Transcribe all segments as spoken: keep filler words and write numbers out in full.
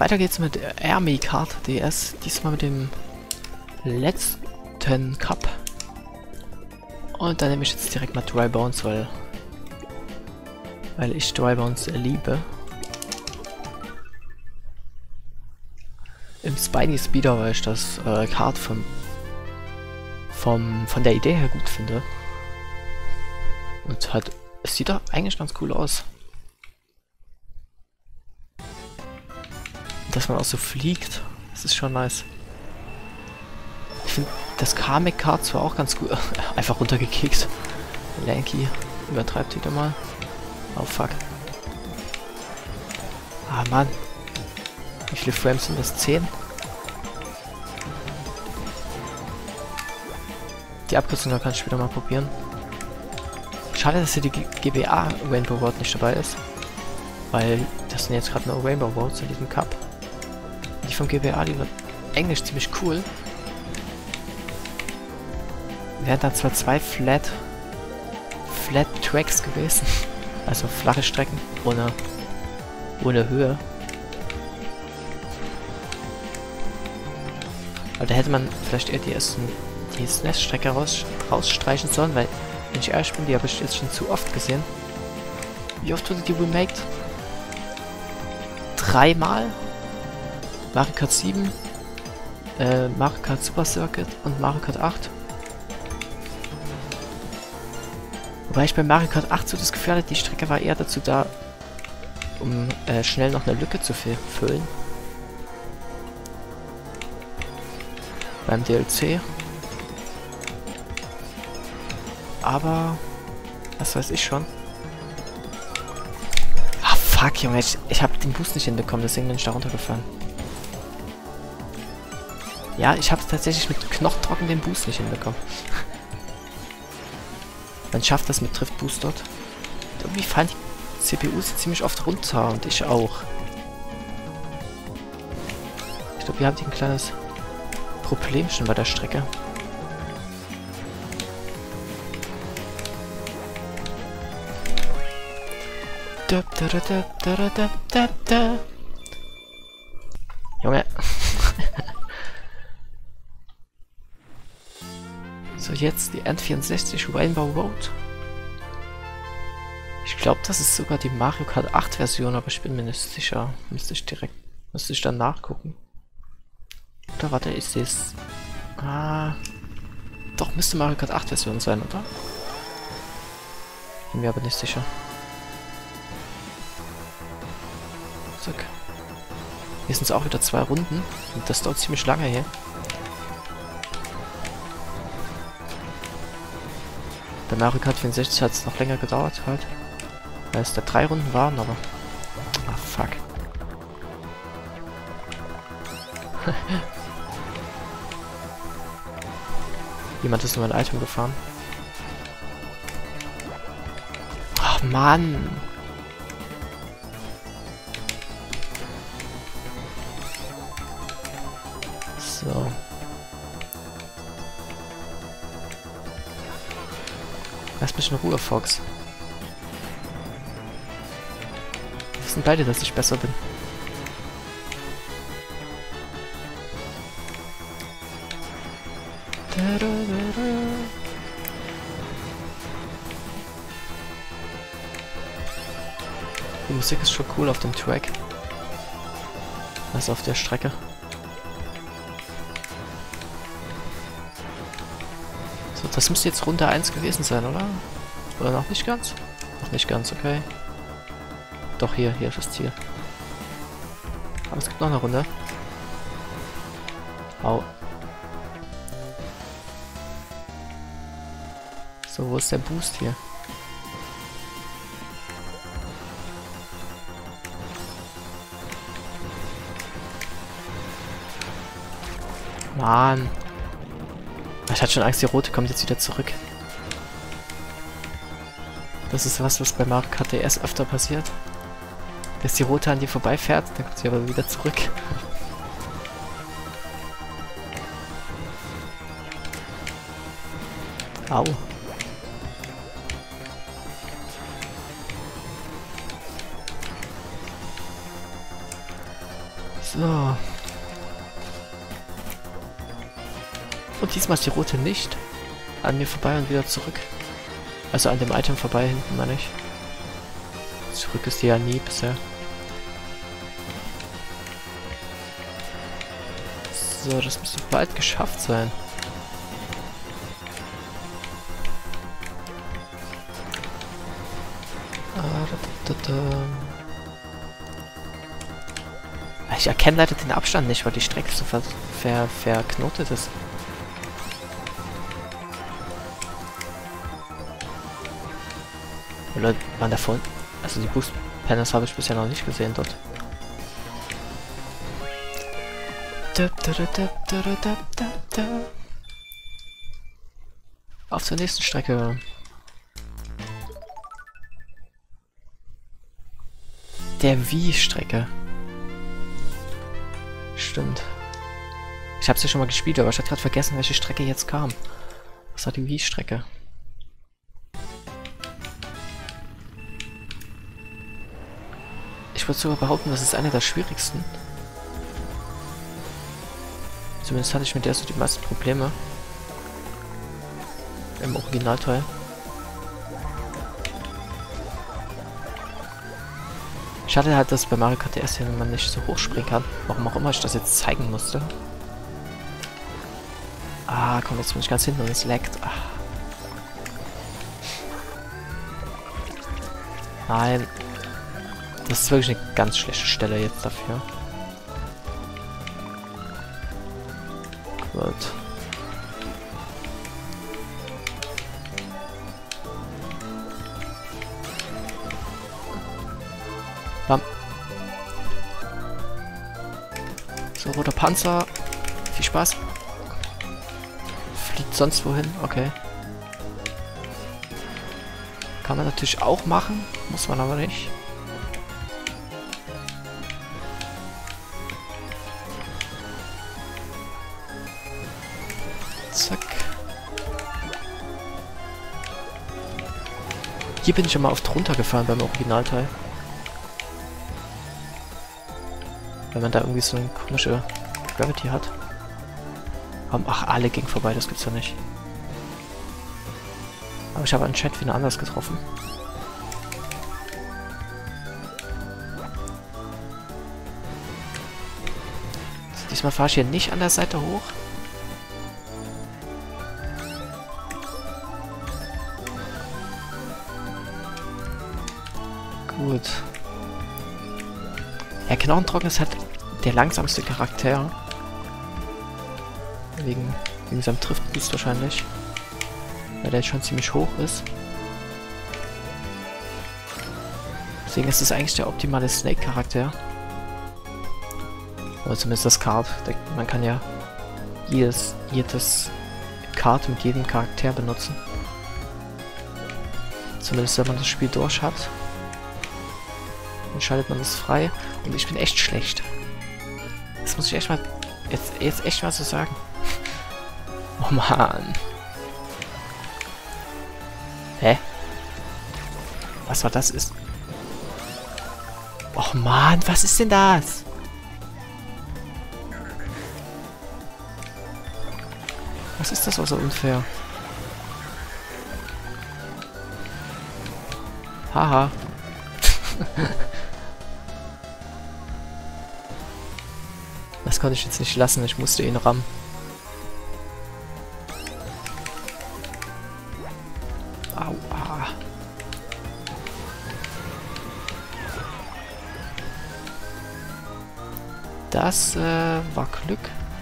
Weiter geht's mit Army Kart D S. Diesmal mit dem letzten Cup. Und da nehme ich jetzt direkt mal Dry Bones, weil, weil ich Dry Bones liebe. Im Spiny Speeder, weil ich das äh, Kart vom, vom, von der Idee her gut finde. Und halt, es sieht doch eigentlich ganz cool aus. Dass man auch so fliegt, das ist schon nice. Ich finde das Kamek Kart zwar auch ganz gut. Einfach runtergekickt. Lanky übertreibt wieder mal. Oh fuck. Ah Mann. Wie viele Frames sind das? zehn? Die Abkürzung kann ich wieder mal probieren. Schade, dass hier die G B A Rainbow Road nicht dabei ist. Weil das sind jetzt gerade nur Rainbow Roads in diesem Cup. Die vom G B A, die wird Englisch ziemlich cool. Wären da zwar zwei Flat Flat Tracks gewesen. Also flache Strecken ohne, ohne Höhe. Aber da hätte man vielleicht eher die ersten die S N E S-Strecke raus, rausstreichen sollen, weil, wenn ich ehrlich bin, die habe ich jetzt schon zu oft gesehen. Wie oft wurde die remaked? Dreimal? Mario Kart sieben, äh, Mario Kart Super Circuit und Mario Kart acht. Wobei ich bei Mario Kart acht so das Gefühl hatte, die Strecke war eher dazu da, um äh, schnell noch eine Lücke zu füllen. Beim D L C. Aber, was weiß ich schon. Ah fuck, Junge, ich, ich habe den Boost nicht hinbekommen, deswegen bin ich da runtergefallen. Ja, ich habe tatsächlich mit Knochentrocken den Boost nicht hinbekommen. Man schafft das mit Drift Boost dort. Und irgendwie fallen die C P Us ziemlich oft runter und ich auch. Ich glaube, wir haben hier ein kleines Problemchen bei der Strecke. Da, da, da, da, da, da, da, da. Junge. So, jetzt die N vierundsechzig Rainbow Road. Ich glaube, das ist sogar die Mario Kart acht Version, aber ich bin mir nicht sicher. Müsste ich direkt, müsste ich dann nachgucken. Oder warte, ist das... Ah... Doch, müsste Mario Kart acht Version sein, oder? Bin mir aber nicht sicher. Zack. Hier sind es auch wieder zwei Runden. Und das dauert ziemlich lange hier. Bei Mario Kart vierundsechzig hat es noch länger gedauert halt. Weil es da drei Runden waren, aber... Ah, fuck. Jemand ist nur ein Item gefahren. Ach, Mann! So. Lass mich in Ruhe, Fox. Wir wissen beide, dass ich besser bin. Die Musik ist schon cool auf dem Track. Also auf der Strecke. So, das müsste jetzt Runde eins gewesen sein, oder? Oder noch nicht ganz? Noch nicht ganz, okay. Doch, hier, hier ist das Ziel. Aber es gibt noch eine Runde. Au. So, wo ist der Boost hier? Mann. Ich hatte schon Angst, die rote kommt jetzt wieder zurück. Das ist was, was bei Mario Kart D S öfter passiert. Dass die rote an dir vorbeifährt, dann kommt sie aber wieder zurück. Au. So. Und diesmal ist die rote nicht an mir vorbei und wieder zurück. Also an dem Item vorbei hinten, meine ich. Zurück ist die ja nie bisher. So, das müsste bald geschafft sein. Ah, da, da, da, da. Ich erkenne leider den Abstand nicht, weil die Strecke so ver ver verknotet ist. Oder waren davon? Also die Boost Panels habe ich bisher noch nicht gesehen dort. Auf zur nächsten Strecke. Der Wii-Strecke. Stimmt. Ich habe es ja schon mal gespielt, aber ich hatte gerade vergessen, welche Strecke jetzt kam. Das war die Wii-Strecke. Ich würde sogar behaupten, das ist eine der schwierigsten. Zumindest hatte ich mit der so die meisten Probleme. Im Originalteil. Schade halt, dass bei Mario Kart D S hier man nicht so hoch springen kann. Warum auch immer ich das jetzt zeigen musste. Ah, komm, jetzt bin ich ganz hinten und es laggt. Ah. Nein. Das ist wirklich eine ganz schlechte Stelle jetzt dafür. Gut. Bam. So, roter Panzer. Viel Spaß. Fliegt sonst wohin? Okay. Kann man natürlich auch machen. Muss man aber nicht. Zack. Hier bin ich immer oft runtergefahren beim Originalteil. Wenn man da irgendwie so eine komische Gravity hat. Ach, alle ging vorbei, das gibt's ja nicht. Aber ich habe einen Chat wieder anders getroffen. So, diesmal fahre ich hier nicht an der Seite hoch. Gut. Ja, Knochentrocken ist halt der langsamste Charakter. Wegen, wegen seinem Triftboost wahrscheinlich. Weil der jetzt schon ziemlich hoch ist. Deswegen ist es eigentlich der optimale Snake-Charakter. Oder zumindest das Kart. Man kann ja jedes, jedes Kart mit jedem Charakter benutzen. Zumindest wenn man das Spiel durch hat. Dann schaltet man das frei. Und ich bin echt schlecht. Das muss ich echt mal... Jetzt, jetzt echt mal so sagen. Oh Mann. Hä? Was war das ist? Och Mann, was ist denn das? Was ist das auch so unfair? Haha. Das konnte ich jetzt nicht lassen, ich musste ihn rammen. Aua. Das äh, war Glück.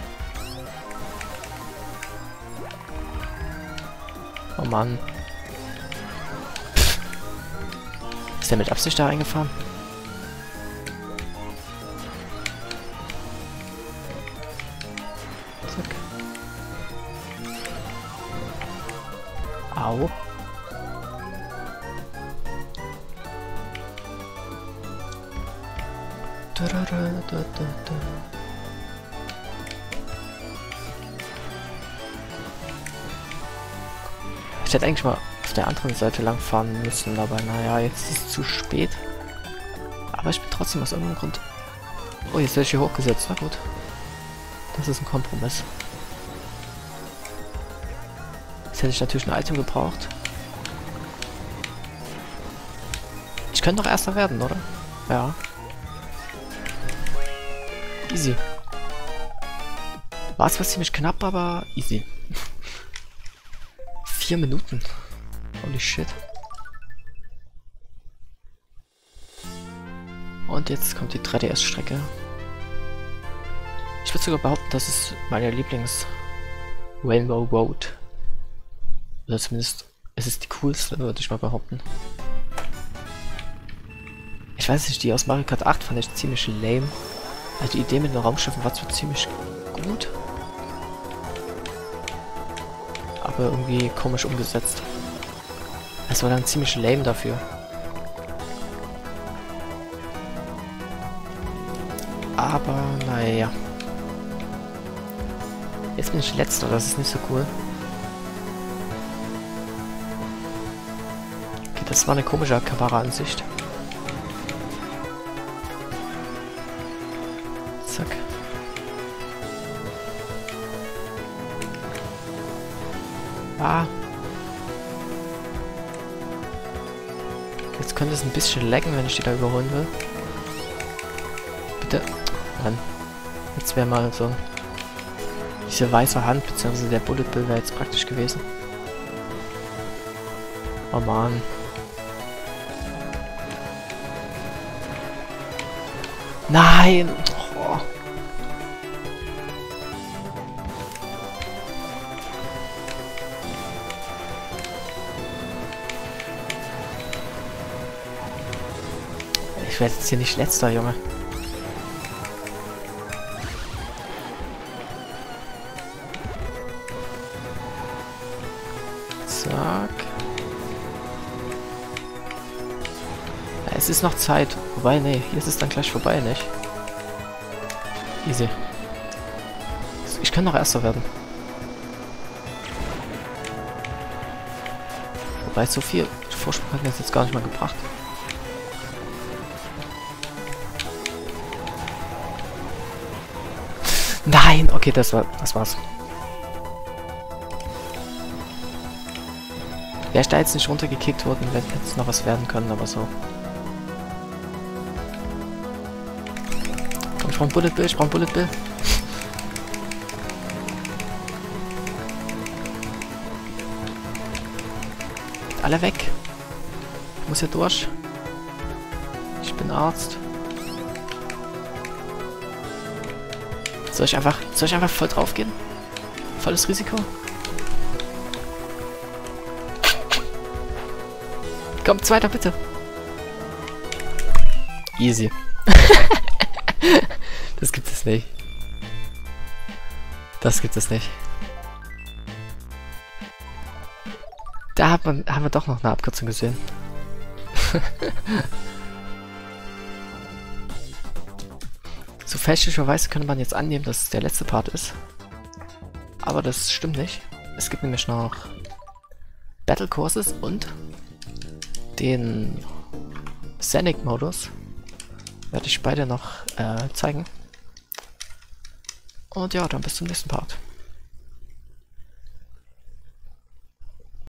Oh Mann. Pff. Ist der mit Absicht da reingefahren? Zack. Au. Da, da, da, da, da. Ich hätte eigentlich mal auf der anderen Seite lang fahren müssen, aber naja, jetzt ist es zu spät. Aber ich bin trotzdem aus irgendeinem Grund Oh, jetzt werde ich hier hochgesetzt. Na gut. Das ist ein Kompromiss. Jetzt hätte ich natürlich ein Item gebraucht. Ich könnte noch Erster werden, oder? Ja. Easy. War zwar ziemlich knapp, aber easy. Vier Minuten. Holy shit. Und jetzt kommt die drei D S-Strecke. Ich würde sogar behaupten, das ist meine Lieblings-Rainbow Road. Oder zumindest ist es die coolste, würde ich mal behaupten. Ich weiß nicht, die aus Mario Kart acht fand ich ziemlich lame. Also die Idee mit den Raumschiffen war zwar ziemlich gut, aber irgendwie komisch umgesetzt. Es war dann ziemlich lame dafür. Aber naja. Jetzt bin ich letzter, das ist nicht so cool. Okay, das war eine komische Kameraansicht. Zack. Ah. Jetzt könnte es ein bisschen laggen, wenn ich die da überholen will. Bitte. Mann. Jetzt wäre mal so diese weiße Hand, beziehungsweise der Bullet Bill wäre jetzt praktisch gewesen. Oh Mann. Nein! Oh. Ich werde jetzt hier nicht letzter, Junge. Zack. Ja, es ist noch Zeit. Wobei, nee, hier ist es dann gleich vorbei, nicht? Easy. Ich kann noch Erster werden. Wobei, so viel Vorsprung hat mir das jetzt gar nicht mal gebracht. Nein! Okay, das war, das war's. Wäre ich da jetzt nicht runtergekickt worden, hätte jetzt noch was werden können, aber so. Komm, ich brauch ein Bullet Bill, ich brauch ein Bullet Bill. Alle weg. Ich muss hier durch. Ich bin Arzt. Soll ich einfach, soll ich einfach voll drauf gehen? Volles Risiko? Komm, zweiter bitte. Easy. Das gibt es nicht. Das gibt es nicht. Da hat man, haben wir doch noch eine Abkürzung gesehen. So fälschlicherweise könnte man jetzt annehmen, dass es der letzte Part ist. Aber das stimmt nicht. Es gibt nämlich noch Battle Courses und den Scenic-Modus. Werde ich beide noch äh, zeigen. Und ja, dann bis zum nächsten Part.